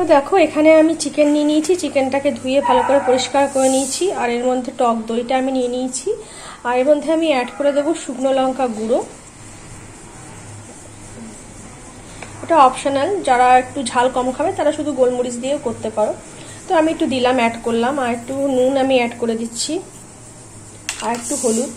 তো দেখো এখানে আমি চিকেন নিয়ে নিয়েছি, চিকেনটাকে ধুয়ে ভালো করে পরিষ্কার করে নিয়েছি। আর এর মধ্যে টক দইটা আমি নিয়ে নিয়েছি। আর এর মধ্যে আমি অ্যাড করে দেবো শুকনো লঙ্কা গুঁড়ো। এটা অপশনাল, যারা একটু ঝাল কম খাবে তারা শুধু গোলমরিচ দিয়েও করতে পারো। তো আমি একটু দিলাম, অ্যাড করলাম। আর একটু নুন আমি অ্যাড করে দিচ্ছি, আর একটু হলুদ।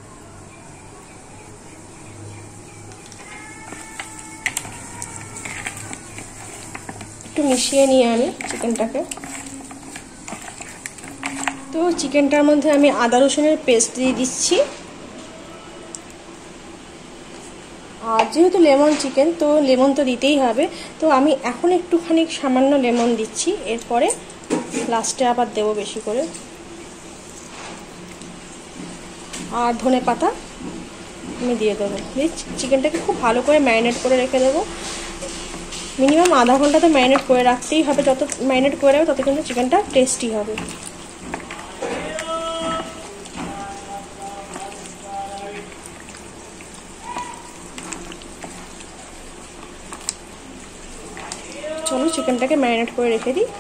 একটু মিশিয়ে নিয়ে আমি চিকেনটাকে, তো চিকেনটার মধ্যে আমি আদা রসুনের পেস্ট দিয়ে দিচ্ছি। আর যেহেতু লেমন চিকেন, তো লেমন তো দিতেই হবে। তো আমি এখন একটুখানি সামান্য লেমন দিচ্ছি, এরপরে লাস্টে আবার দেবো বেশি করে। আর ধনে পাতা আমি দিয়ে দেবো। চিকেনটাকে খুব ভালো করে ম্যারিনেট করে রেখে দেবো। মিনিমাম আধা ঘন্টা তো ম্যারিনেট করে রাখতেই হবে। যত ম্যারিনেট করে রাখবে তত কিন্তু চিকেনটা টেস্টি হবে। চলো চিকেনটাকে ম্যারিনেট করে রেখে দিই।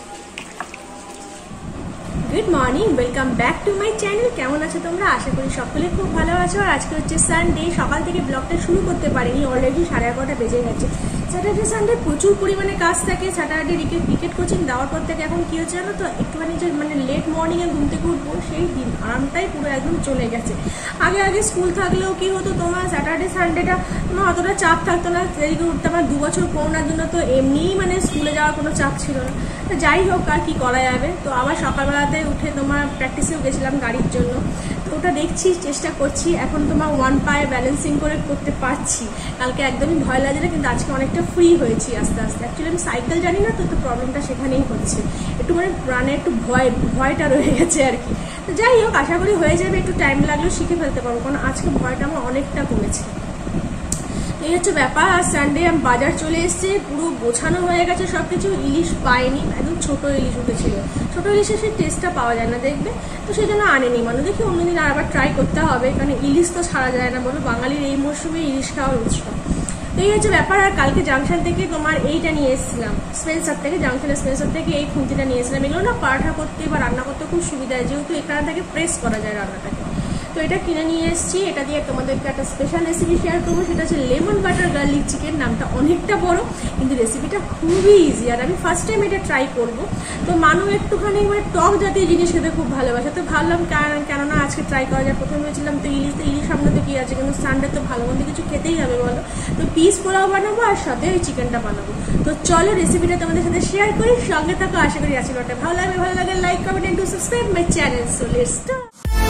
Good morning, welcome back to my channel. কেমন আছো তোমরা? আশা করি সকলে খুব ভালো আছো। আর আজকে হচ্ছে সানডে, সকাল থেকে ব্লগটা শুরু করতে পারিনি, অলরেডি 11:30 বেজে গেছে। স্যাটারডে সানডে প্রচুর পরিমাণে কাজ থাকে। স্যাটারডে ক্রিকেট কোচিং দেওয়ার পর থেকে এখন কি হচ্ছে জানো তো, একটুখানি যে লেট মর্নিংয়ে ঘুম থেকে উঠবো, সেই দিন আরামটাই পুরো একদম চলে গেছে। আগে স্কুল থাকলেও কি হতো, তোমার স্যাটারডে সানডেটা তোমার অতটা চাপ থাকতো না, দেরিকে উঠতে। আমার 2 বছর করোনার জন্য তো এমনিই স্কুলে যাওয়ার কোনো চাপ ছিল না। তো যাই হোক, আর কি করা যাবে। তো আবার সকালবেলাতে উঠে তোমার প্র্যাকটিসেও গেছিলাম গাড়ির জন্য। তো ওটা দেখছি, চেষ্টা করছি। এখন তোমার 1 পায়ে ব্যালেন্সিং করে করতে পারছি। কালকে একদমই ভয় লাগে না, কিন্তু আজকে অনেকটা ফ্রি হয়েছি আস্তে আস্তে। অ্যাকচুয়ালি আমি সাইকেল জানি না, তো প্রবলেমটা সেখানেই হচ্ছে। একটু প্রাণে একটু ভয়টা রয়ে গেছে আর কি। তো যাই হোক, আশা করি হয়ে যাবে। একটু টাইম লাগলেও শিখে ফেলতে পারবো, কারণ আজকে ভয়টা আমার অনেকটা কমেছে। এই হচ্ছে ব্যাপার। আর সানডে আমি বাজার চলে এসেছি, পুরো গোছানো হয়ে গেছে সবকিছু। ইলিশ পাইনি, একদম ছোট ইলিশ উঠেছিল। ছোট ইলিশের সেই টেস্টটা পাওয়া যায় না দেখবে, তো সেই জন্য আনেনি। দেখি অন্যদিন আবার ট্রাই করতে হবে, কারণ ইলিশ তো ছাড়া যায় না বলো, বাঙালির এই মরশুমে ইলিশ খাওয়ার উৎসব। এই হচ্ছে ব্যাপার। আর কালকে জাংশন থেকে তোমার এইটা নিয়ে এসেছিলাম, স্পেন্সার থেকে, জাংশনের স্পেন্সার থেকে এই খুন্তিটা নিয়ে এসেছিলাম। এগুলো না পরাঠা করতে বা রান্না করতে খুব সুবিধা হয়, যেহেতু এখান থেকে প্রেস করা যায় রান্নাটাকে। তো এটা কিনে নিয়ে এসেছি। এটা দিয়ে তোমাদেরকে একটা স্পেশাল রেসিপি শেয়ার করবো, সেটা হচ্ছে লেমন বাটার গার্লিক চিকেন। নামটা অনেকটা বড়, কিন্তু রেসিপিটা খুবই ইজি। আর আমি ফার্স্ট টাইম এটা ট্রাই করবো। তো মানু একটুখানি টক জাতীয় জিনিস খেতে খুব ভালোবাসে, তো ভাবলাম কেননা আজকে ট্রাই করা যায়। প্রথমে ভেবেছিলাম তো ইলিশ সামনে তো কি আছে, কিন্তু সানডে তো ভালো মন্দ কিছু খেতেই হবে বলো। তো পিস পোলাও বানাবো, আর সাথে ওই চিকেনটা বানাবো। তো চলো রেসিপিটা তোমাদের সাথে শেয়ার করি, সঙ্গে থাকো। আশা করি রেসিপিটা ভালো লাগে। Like, comment and to subscribe my channel. So let's start.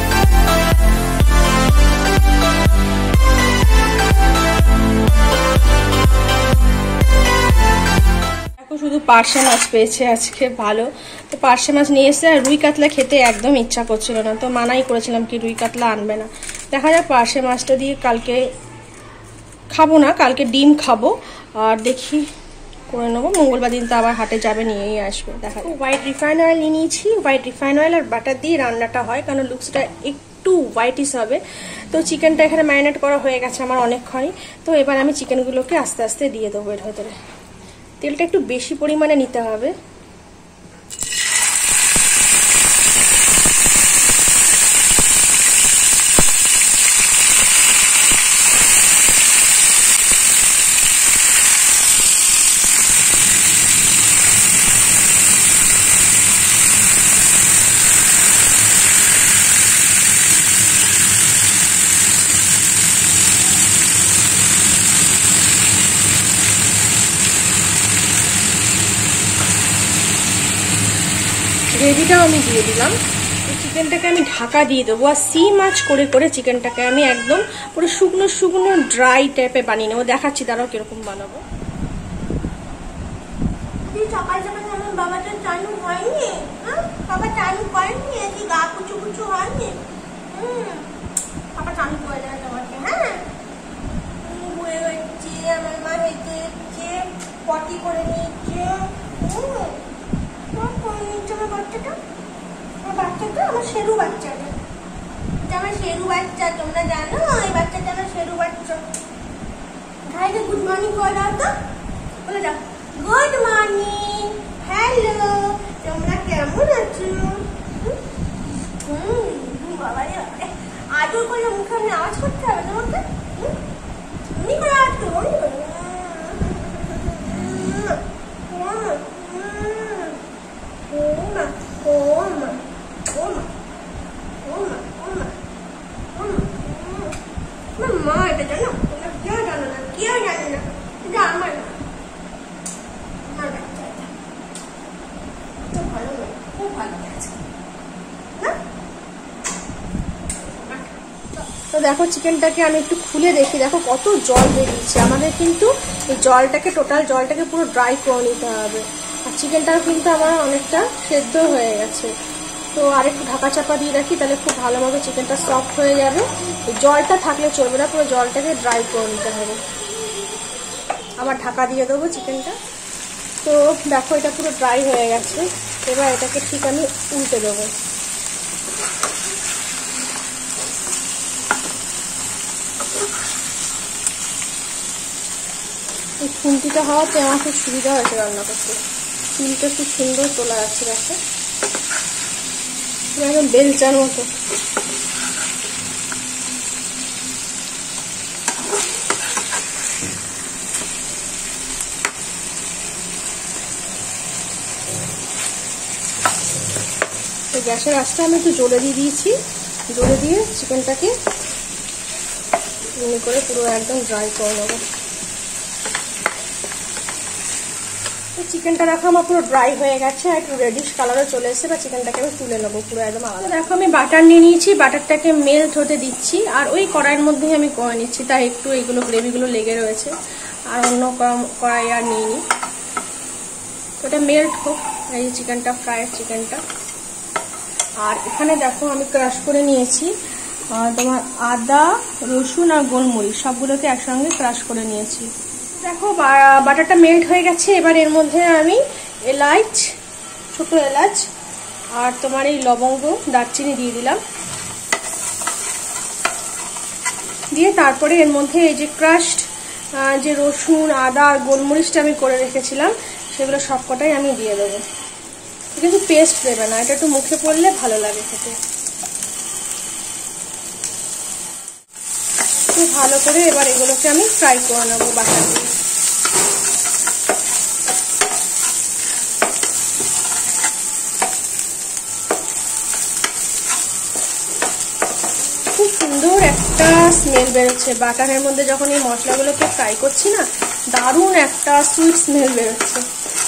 শুধু পার্শে মাছ পেয়েছে আজকে, ভালো। তো পার্শে মাছ নিয়ে এসে, আর রুই কাতলা খেতে একদম ইচ্ছা করছিল না, তো মানাই করেছিলাম কি রুই কাতলা আনবে না। দেখা যাক, পার্শে মাছটা দিয়ে কালকে খাবো না, কালকে ডিম খাবো। আর দেখি করে নেবো, মঙ্গলবার দিন তো আবার হাটে যাবে, নিয়েই আসবে। দেখা যাক। হোয়াইট রিফাইন অয়েল নিয়ে নিয়েছি। হোয়াইট রিফাইন অয়েল আর বাটার দিয়ে রান্নাটা হয়, কারণ লুকসটা একটু হোয়াইটিস হবে। তো চিকেনটা এখানে ম্যারিনেট করা হয়ে গেছে আমার অনেকক্ষণই। তো এবার আমি চিকেনগুলোকে আস্তে আস্তে দিয়ে দেবো এর ভেতরে। তেলটা একটু বেশি পরিমাণে নিতে হবে। গ্রেভিটাও আমি দিয়ে দিলাম। চিকেনটাকে আমি ঢাকা দিয়ে দেবো। আর মাছ করে চিকেনটাকে আমি একদম পুরো শুকনো ড্রাই টাইপে বানিয়ে নেবো। দেখাচ্ছি তারাও কিরকম বানাবো। সকাল সকাল আমার বাবা তো চালু হয়নি, বাবা চালু করেনি, কি গা কুচু হয়নি। বাবা চালু করে দেবে তোমাকে। হ্যাঁ, হয়ে হচ্ছে, আমার মা হেঁটে হচ্ছে, পটি করে নিচ্ছে। আমার বাচ্চাটা, আমার শেরু বাচ্চাটা, আমার শেরু বাচ্চা, তোমরা জানো এই বাচ্চাটা আমার শেরু বাচ্চা। ভাইকে গুড মর্নিং করে দাও তো, বলে দাও গুড মর্নিং, ভালো হয়েছে। তো দেখো চিকেনটাকে আমি একটু খুলে দেখি, দেখো কত জল বেরিয়েছে। আমাদের কিন্তু এই জলটাকে টোটাল জলটাকে পুরো ড্রাই করে নিতে হবে। আর চিকেনটাও কিন্তু আমার অনেকটা সেদ্ধ হয়ে গেছে। তো আরেকটু ঢাকা চাপা দিয়ে রাখি, তাহলে খুব ভালো মতো চিকেনটা সফট হয়ে যাবে। জলটা থাকলে চলবে না, পুরো জলটাকে ড্রাই করে নিতে হবে। আবার ঢাকা দিয়ে দেবো চিকেনটা। তো দেখো এটা পুরো ড্রাই হয়ে গেছে। এবার এটাকে ঠিক আমি উল্টে দেবো। এই খুন্তিটা হওয়াতে আমার খুব সুবিধা হয়েছে রান্না করতে। চুলটা খুব সুন্দর তোলা যাচ্ছে, দেখো একদম বেলচার মতো। তো গ্যাসের আঁচটা আমি একটু জোরে দিয়ে দিয়েছি, জোরে দিয়ে চিকেনটাকে এমনি করে পুরো একদম ড্রাই করে নেবো। চিকেনটা দেখো আমার পুরো ড্রাই হয়ে গেছে, একটু রেডিশ কালারও চলে এসেছে। বা চিকেনটাকে আমি তুলে নেবো পুরো একদম আলাদা। দেখো আমি বাটার নিয়ে নিয়েছি, বাটারটাকে মেল্ট হতে দিচ্ছি। আর ওই কড়াইয়ের মধ্যেই আমি করে নিচ্ছি, তাই একটু এইগুলো গ্রেভিগুলো লেগে রয়েছে। আর অন্য কড়াই আর নিয়ে নিই। ওটা মেল্ট হোক, এই চিকেনটা, ফ্রাইড চিকেনটা। আর এখানে দেখো আমি ক্রাশ করে নিয়েছি তোমার আদা, রসুন আর গোলমরিচ, সবগুলোকে একসঙ্গে ক্রাশ করে নিয়েছি। দেখো বাটারটা মেল্ট হয়ে গেছে। এবার এর মধ্যে আমি এলাচ, ছোট এলাচ আর তোমার এই লবঙ্গ, দারচিনি দিয়ে দিলাম। দিয়ে তারপরে এর মধ্যে এই যে ক্রাশড যে রসুন, আদা আর গোলমরিচটা আমি করে রেখেছিলাম, সেগুলো সবকটাই আমি দিয়ে দেবো। কিন্তু পেস্ট দেবে না, এটা একটু মুখে পড়লে ভালো লাগে খেতে। খুব ভালো করে এবার এগুলোকে আমি ফ্রাই করে নেবো বাটার দিয়ে। খুব সুন্দর একটা স্মেল বেরোচ্ছে বাটারের মধ্যে। যখন এই মশলাগুলোকে ফ্রাই করছি না, দারুণ একটা সুইট স্মেল বেরোচ্ছে।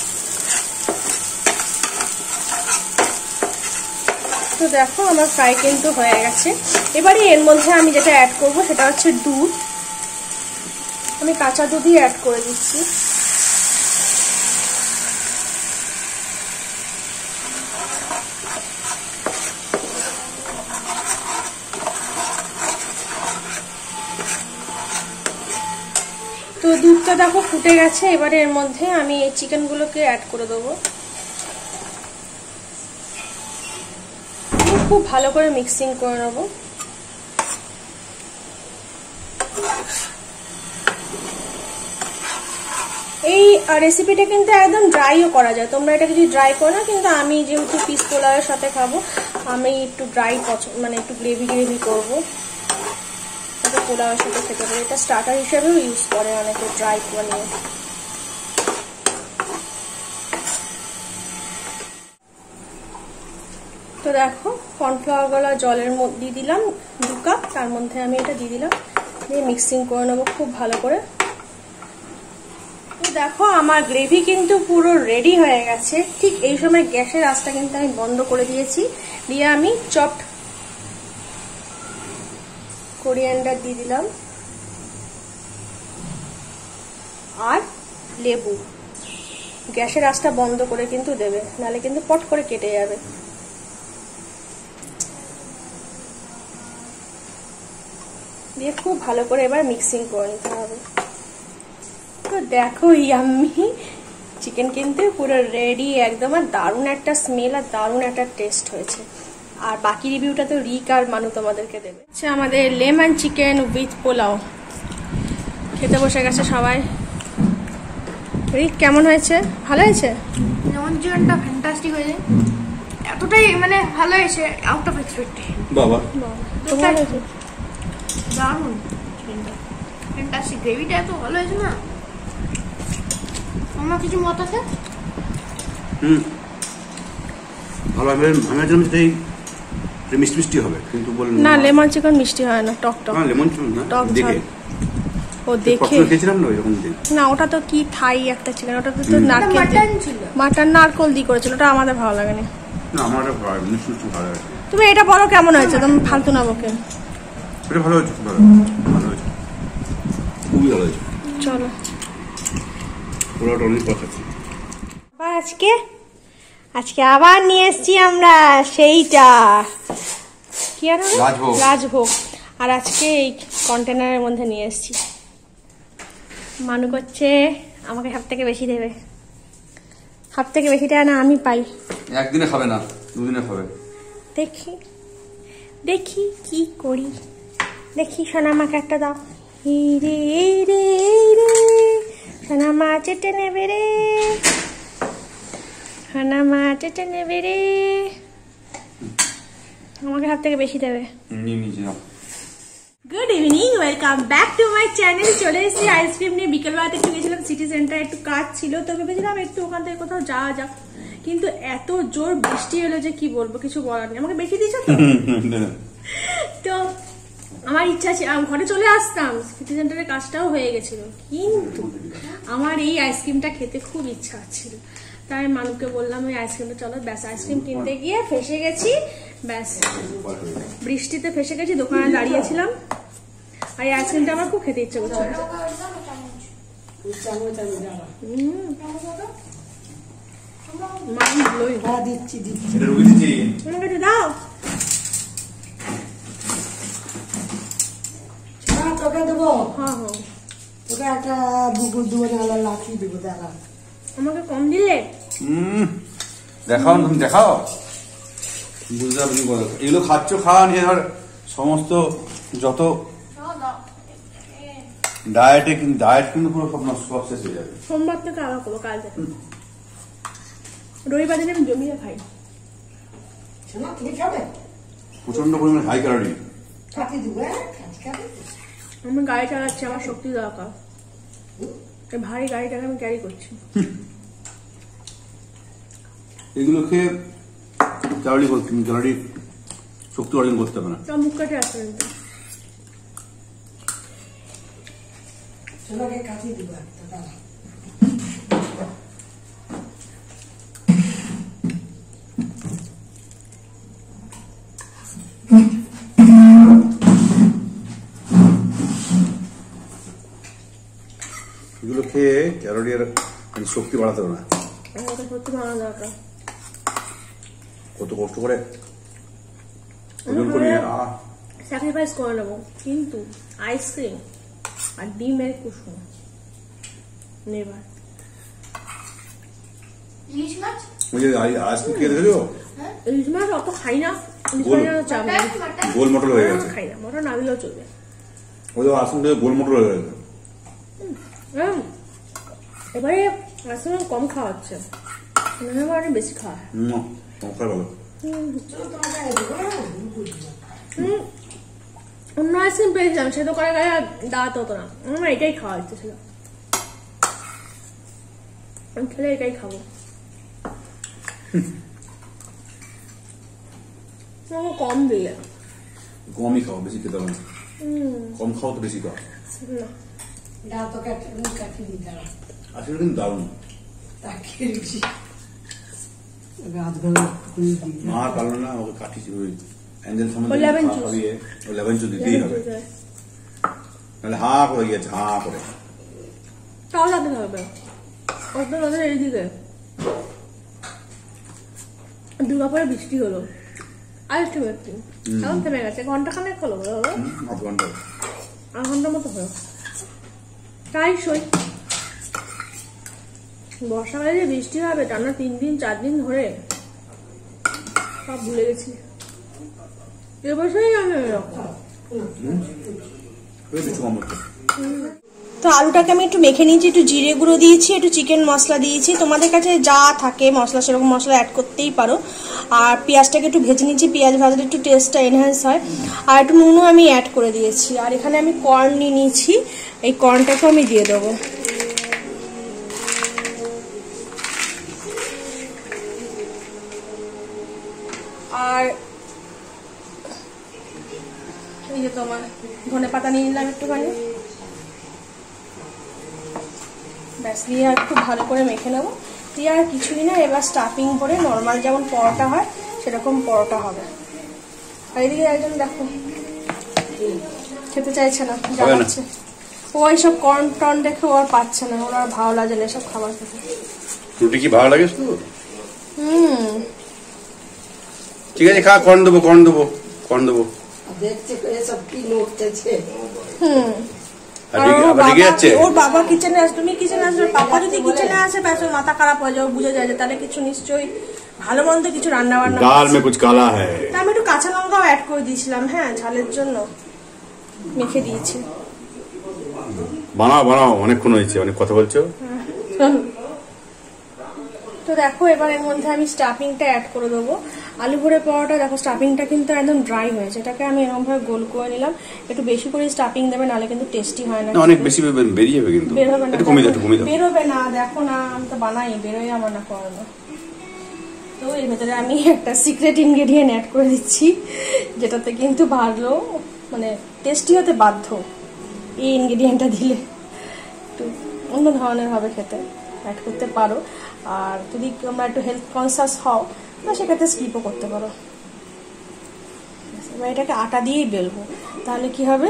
তো দেখো আমার ফ্রাই কিন্তু হয়ে গেছে। এবারে এর মধ্যে আমি যেটা অ্যাড করব সেটা হচ্ছে দুধ। আমি কাঁচা দুধই অ্যাড করে দিচ্ছি। তো দুধটা দেখো ফুটে গেছে। এবারে এর মধ্যে আমি এই চিকেনগুলোকে অ্যাড করে দেবো। খুব ভালো করে মিক্সিং করে নেব। এই রেসিপিটা কিন্তু একদম ড্রাইও করা যায়, তোমরা এটা কিছু ড্রাই করো না। কিন্তু আমি যেহেতু পিস পোলাওয়ের সাথে খাবো, আমি একটু ড্রাই মানে একটু গ্রেভি গ্রেভি করবো, যাতে পোলাওয়ের সাথে খেতে পারি। এটা স্টার্টার হিসেবেও ইউজ করে অনেকে, ড্রাই বানিয়ে। তো দেখো কর্নফ্লাওয়ার গলা জলের মধ্যে দিয়ে দিলাম 2 কাপ, তার মধ্যে আমি এটা দিয়ে দিলাম, দিয়ে মিক্সিং করে নেবো খুব ভালো করে। তো দেখো আমার গ্রেভি কিন্তু পুরো রেডি হয়ে গেছে। ঠিক এই সময় গ্যাসের আঁচটা কিন্তু আমি বন্ধ করে দিয়েছি। দিয়ে আমি চপড কোরিয়ান্ডার দিয়ে দিলাম আর লেবু। গ্যাসের আঁচটা বন্ধ করে কিন্তু দেবে, নাহলে কিন্তু পট করে কেটে যাবে। দিয়ে খুব ভালো করে এবার মিক্সিং করে নিতে হবে। তো দেখো ইয়াম্মি চিকেন কিন্তু পুরো রেডি একদম। আর দারুণ একটা স্মেল আর দারুণ একটা টেস্ট হয়েছে। আর বাকি রিভিউটা তো রিক আর মানু তোমাদেরকে দেবে। আচ্ছা, আমাদের লেমন চিকেন উইথ পোলাও খেতে বসে গেছে সবাই। রিক কেমন হয়েছে? ভালো হয়েছে? লেমন চিকেনটা ফ্যান্টাস্টিক হয়েছে, এতটাই মানে ভালো হয়েছে, আউট অফ এক্সপেক্টেশন। বাবা তোমার হয়েছে? দারুণ চিকেনটা, ফ্যান্টাস্টিক। গ্রেভিটা এত ভালো হয়েছে না। আমার কিছু মত আছে? ভালো। আমি জানি যে মিষ্টি মিষ্টি হবে, কিন্তু বলেন না লেমন চিকেন মিষ্টি হয় না, টক টক। না লেমন চিকেন না, টক দেখে ও দেখে খেয়েছিলাম না এরকম দিন। না ওটা তো কি থাই একটা চিকেন, ওটা তো নারকেল মাটন ছিল, মাটন নারকেল দিয়ে করেছিল, ওটা আমাদের ভালো লাগেনি। না আমার মিষ্টি ভালো আছে। তুমি এটা বলো কেমন হয়েছে, তুমি ফালতু না বকে। এটা ভালো হয়েছে, ভালো হয়েছে, খুবই ভালো হয়েছে। চলো ওটা অনেক কথা। আজকে আবার নিয়ে এসছি আমরা সেইটা কি আর রাজভোগ। আর আজকে এই কন্টেনারের মধ্যে নিয়ে এসছি। মানু করছে আমাকে সব থেকে বেশি দেবে, সব থেকে বেশি টাকা না আমি পাই। একদিনে খাবে না, দুদিনে খাবে। দেখি দেখি কি করি, দেখি সোনা মাকে একটা দাও। রে রে রে সোনা মা চেটে নেবে রে, সোনা মা চেটে নেবে রে। আমাকে সব থেকে বেশি দেবে। Good evening, welcome back to my channel. চলে এসেছি আইসক্রিম নিয়ে। বিকেলবেলাতে একটু গেছিলাম সিটি সেন্টারে, একটু কাজ ছিল, তো ভেবেছিলাম একটু ওখান থেকে কোথাও যাওয়া যাক, কিন্তু এত জোর বৃষ্টি হলো যে কি বলবো, কিছু বলার নেই। আমাকে বেশি দিয়েছ তো আমার ইচ্ছা ছিল ঘরে চলে আসতাম, সিটি সেন্টারের কাজটাও হয়ে গেছিল, কিন্তু আমার এই আইসক্রিমটা খেতে খুব ইচ্ছা ছিল। তাই মানুকে বললাম ওই আইসক্রিমটা চলো। ব্যাস আইসক্রিম কিনতে গিয়ে ফেসে গেছি, ব্যাস বৃষ্টিতে ফেসে গেছি, দোকানে দাঁড়িয়েছিলাম। আর এই আইসক্রিমটা আমার খুব খেতে ইচ্ছে করছে। দাও তোকে দেবো, হ্যাঁ হ্যাঁ তোকে একটা বুকুর দেবো, না লাঠি দেবো, দেখা আমাকে কম দিলে। দেখাও, তুমি দেখাও, বুঝতে পারছি কথা। এগুলো খাচ্ছ, খাওয়া নিয়ে ধর সমস্ত যত ডায়েট কিন্তু পুরো সব শেষ হয়ে যাবে। সোমবার থেকে আবার করবো, কাল থেকে। রবিবার দিন আমি জমিয়ে খাই। তুমি খাবে প্রচন্ড পরিমাণে হাই ক্যালোরি। আমি গাড়ি চালাচ্ছি, আমার শক্তি দরকার। এই ভারী গাড়িটাকে আমি ক্যারি করছি। এগুলো খেয়ে ক্যালোরি শক্তি অর্জন করতে হবে না। মুখ কাটে আসছে কিন্তু কাটি দিব একটা। এগুলো খেয়ে ক্যালোরি আর শক্তি বাড়াতে হবে না। সত্যি বানানো দরকার। কত কষ্ট করে ওজন কমিয়ে স্যাক্রিফাইস করে নেবো, কিন্তু আইসক্রিম আর ডিমের কুসুম নেবার। ইলিশ মাছ, ওই যে আইসক্রিম খেয়ে দেখেছো? ইলিশ মাছ অত খাই না, গোল মটর হয়ে গেছে। খাই না, মটর না দিলেও চলবে। ওই যে আইসক্রিম থেকে গোল মটর হয়ে গেছে। এবারে আইসক্রিম কম খাওয়া হচ্ছে, বেশি খাওয়া হয়। ভালো। অন্য আইসক্রিম পেয়েছিলাম, সে তো করে গায়ে দাঁত হতো না। আমার এটাই খাওয়া হচ্ছে ছিল, আমি খেলে এটাই খাবো। কম দিলে কমই খাও, বেশি খেতে হবে না। কম খাও তো বেশি খাও। আসলে কিন্তু দারুণ। মা পারলো না, ওকে কাটিয়েছি। ওই অ্যাঞ্জেল সম্বন্ধে খাইয়ে ওই লেমন জুস দিতেই হবে, নাহলে হা করে গিয়েছে, হা করে। তাও যাতে হবে ওদের এইদিকে। দুর্গাপুরে বৃষ্টি হলো, আর একটু একটু এখন থেমে গেছে। ঘন্টাখানেক হলো, আধ ঘন্টা, আধ ঘন্টার মতো হলো। তাই সই বর্ষাকালে যে বৃষ্টি হবে টানা 3 দিন 4 দিন ধরে, সব ভুলে গেছি। এবছরই আমি তো আলুটাকে আমি একটু মেখে নিয়েছি, একটু জিরে গুঁড়ো দিয়েছি, একটু চিকেন মশলা দিয়েছি। তোমাদের কাছে যা থাকে মশলা সেরকম মশলা অ্যাড করতেই পারো। আর পেঁয়াজটাকে একটু ভেজে নিয়েছি, পেঁয়াজ ভাজলে একটু টেস্টটা এনহ্যান্স হয়। আর একটু নুনও আমি অ্যাড করে দিয়েছি। আর এখানে আমি কর্ন নিয়ে নিয়েছি, এই কর্নটাকেও আমি দিয়ে দেবো। আর এই যে তোমার ধনে পাতা নিয়ে নিলাম একটুখানি, ব্যাস দিয়ে একটু ভালো করে মেখে নেবো। দিয়ে আর কিছুই না, এবার স্টাফিং করে নর্মাল যেমন পরোটা হয় সেরকম পরোটা হবে। আর এদিকে একজন দেখো খেতে চাইছে না, জ্বালাচ্ছে। ও এইসব কর্ন টর্ন দেখে ও আর পাচ্ছে না, ওর আর ভালো লাগে না এসব খাবার খেতে। রুটি কি ভালো লাগে শুধু? ঠিক আছে, খা, কর্ন দেবো, কর্ন দেবো, কর্ন দেবো। ওর বাবা কিচেনে আসে, তুমি কিচেনে আসবে, পাপা যদি কিচেনে আসে ব্যাস মাথা খারাপ হয়ে যাবে, বুঝে যায় যে তাহলে কিছু নিশ্চয়ই ভালো মন্দ কিছু রান্না বান্না। ডাল মে কুছ কালা হ্যায়। আমি একটু কাঁচা লঙ্কাও অ্যাড করে দিয়েছিলাম, হ্যাঁ ঝালের জন্য মেখে দিয়েছি। বানাও বানাও, অনেকক্ষণ হয়েছে, অনেক কথা বলছো। তো দেখো এবার এর মধ্যে আমি স্টাফিংটা অ্যাড করে দেবো। আলু ভরে পরোটা দেখো স্টাফিংটা কিন্তু একদম ড্রাই হয়েছে, এটাকে আমি এরকম ভাবে গোল করে নিলাম। একটু বেশি করে স্টাফিং দেবে, নাহলে কিন্তু টেস্টি হয় না। অনেক বেশি বেরিয়ে যাবে, কিন্তু বেরোবে না, একটু কমিয়ে দাও, একটু কমিয়ে দাও। বেরোবে না, দেখো না আমি তো বানাই, বেরোয় আমার না করানো। তো এর ভেতরে আমি একটা সিক্রেট ইনগ্রেডিয়েন্ট অ্যাড করে দিচ্ছি, যেটাতে কিন্তু ভালো মানে টেস্টি হতে বাধ্য। এই ইনগ্রেডিয়েন্টটা দিলে একটু অন্য ধরনের হবে খেতে, অ্যাড করতে পারো। আর যদি তোমরা একটু হেলথ কনসিয়াস হও বা সেক্ষেত্রে স্কিপও করতে পারো। এবার এটাকে আটা দিয়েই বেলবো, তাহলে কি হবে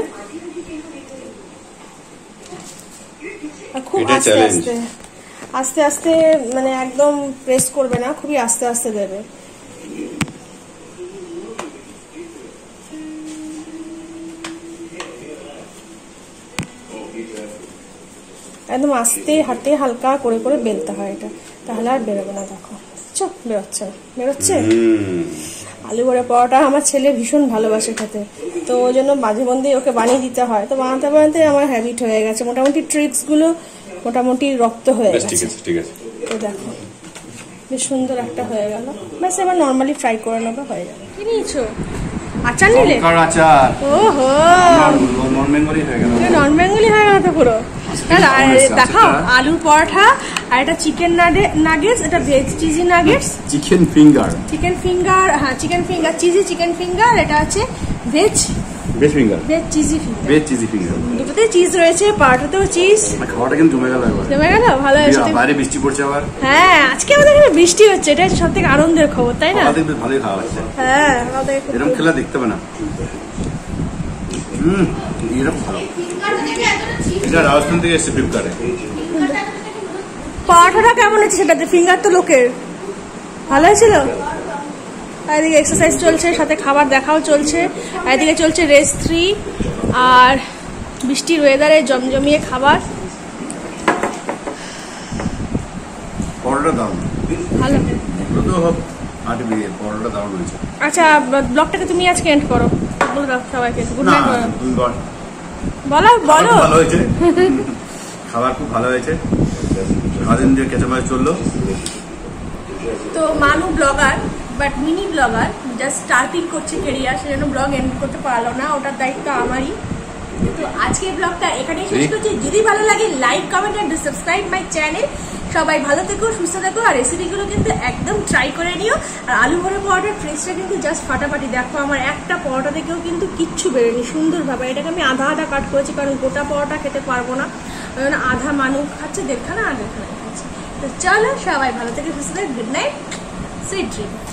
খুব আস্তে আস্তে আস্তে আস্তে, মানে একদম প্রেস করবে না, খুবই আস্তে আস্তে দেবে। একদম আস্তে হাতে হালকা করে করে বেলতে হয় এটা, তাহলে আর বেরোবে না। দেখো বেরোচ্ছে না, বেরোচ্ছে। আলু ভরে পরোটা আমার ছেলে ভীষণ ভালোবাসে খেতে, তো ওই জন্য মাঝে মধ্যেই ওকে বানিয়ে দিতে হয়। তো বানাতে বানাতে আমার হ্যাবিট হয়ে গেছে, মোটামুটি ট্রিক্স গুলো মোটামুটি রপ্ত হয়ে গেছে। তো দেখো বেশ সুন্দর একটা হয়ে গেল, ব্যাস এবার নর্মালি ফ্রাই করে নেবো, হয়ে যাবে। কি নিয়েছো? আচার নিলে? আচার। ওহো, নন বেঙ্গলি হয়ে গেল। নন বেঙ্গলি হয়ে গেল তো পুরো। দেখাও আলুর পরোটা, আর এটা চিকেন নাগেটস, এটা veg cheesy nuggets, chicken finger, হ্যাঁ chicken finger, cheesy chicken finger. এটা আছে veg finger, veg cheesy finger, veg cheesy finger. দুটোতেই চিজ রয়েছে, পরোটাতেও চিজ। খাওয়াটা কিন্তু জমে গেল, ভালো হয়েছে। বাইরে বৃষ্টি পড়ছে আবার। হ্যাঁ আজকে আমাদের এখানে বৃষ্টি হচ্ছে, এটা সব থেকে আনন্দের খবর, তাই না? ভালোই খাওয়া হচ্ছে। হ্যাঁ এরকম খেলা দেখতে হবে না। এরকম ভালো। এটা রাজস্থান থেকে এসছে ফ্লিপকার্টে। পরোটাটা কেমন হচ্ছে সেটাতে? ফিঙ্গার তো লোকের ভালো হয়েছিল। এদিকে এক্সারসাইজ চলছে, সাথে খাবার দেখাও চলছে, এদিকে চলছে রেস 3, আর বৃষ্টির ওয়েদারে জমজমিয়ে খাবার। পরোটা দারুণ, ভালো। আচ্ছা ব্লগটাকে তুমি আজকে এন্ড করো, বলে দাও সবাইকে গুড নাইট বলো। বলো ভালো হয়েছে, খাবার খুব ভালো হয়েছে, সারাদিন দিয়ে কেঁচামাচ চললো। তো Manu blogger but mini blogger, just starting করছে কেরিয়ার, সেজন্য ব্লগ এন্ড করতে পারলো না, ওটার দায়িত্ব আমারই। তো আজকের ব্লগটা এখানেই শেষ করছি। যদি ভালো লাগে like comment and subscribe my channel. সবাই ভালো থেকো, সুস্থ থেকো, আর রেসিপিগুলো কিন্তু একদম ট্রাই করে নিও। আর আলু ভরে পরোটার ফ্রেশটা কিন্তু জাস্ট ফাটাফাটি। দেখো আমার একটা পরোটা থেকেও কিন্তু কিচ্ছু বেরোয়নি, সুন্দরভাবে। এটাকে আমি আধা আধা কাট করেছি, কারণ গোটা পরোটা খেতে পারবো না, ওই জন্য আধা মানুষ খাচ্ছে, দেড়খানা আর দেড়খানা খাচ্ছে। তো চলো সবাই ভালো থেকে সুস্থ থেকে, গুড নাইট, সুইট ড্রিম।